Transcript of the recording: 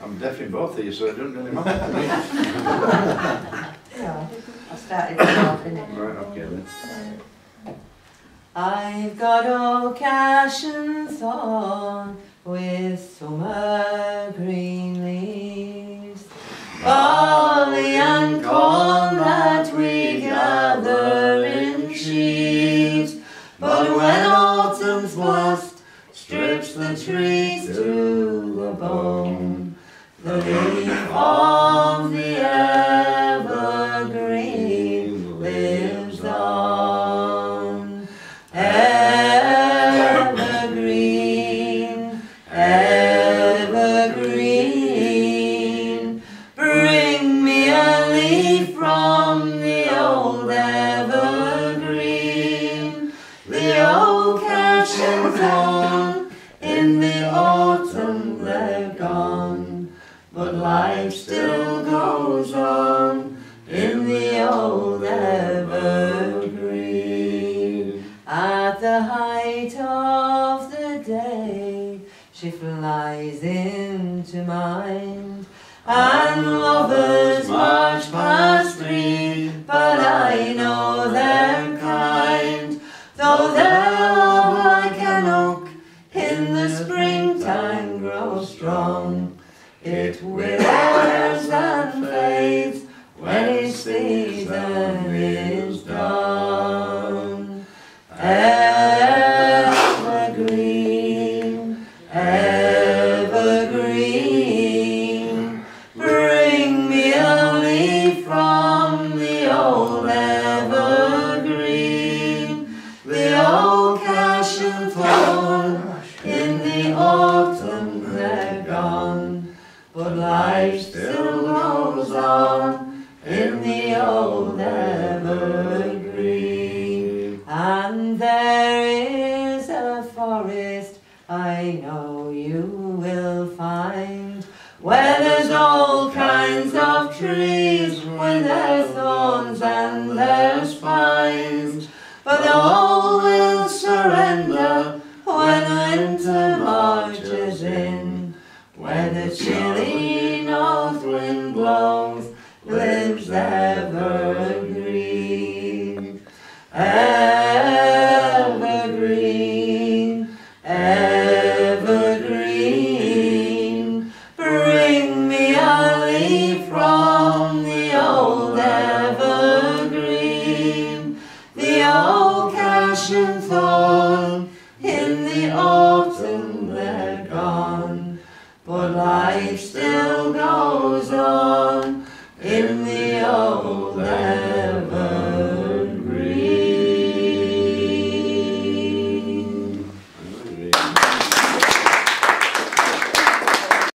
I'm deaf in both of you, so it doesn't really matter to me. Yeah, I started it off in it. Right, okay then. I've got old cash and thorn with summer green leaves, barley and corn that we gather in sheaves. But when autumn's blast strips the trees to the bone, the leaf of the evergreen lives on. Evergreen, evergreen, bring me a leaf from the old evergreen. The old cash and thorn, in the autumn they're gone, but life still goes on in the old evergreen. At the height of the day, she flies into mind, and lovers march past me, but I know they're kind. Though their love like an oak in the springtime grows strong, it withers and fades when its season is done. Evergreen, evergreen, bring me a leaf from the old evergreen. The old cash and thorn, in the autumn they're gone, but life still goes on in the old evergreen. And there is a forest I know you will find, where there's all kinds of trees with their thorns and their spines, but all will surrender when winter marches in. Where the chilly north wind blows, lives evergreen. Evergreen, evergreen, bring me a leaf from the old evergreen. The old cash and thorn, in the autumn they're gone, but life still goes on in the old evergreen.